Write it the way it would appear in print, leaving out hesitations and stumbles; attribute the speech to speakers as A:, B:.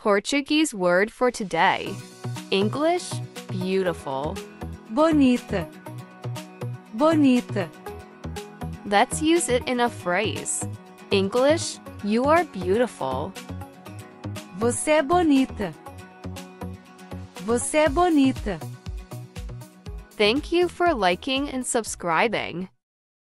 A: Portuguese word for today. English, beautiful.
B: Bonita. Bonita.
A: Let's use it in a phrase. English, you are beautiful.
B: Você é bonita. Você é bonita.
A: Thank you for liking and subscribing.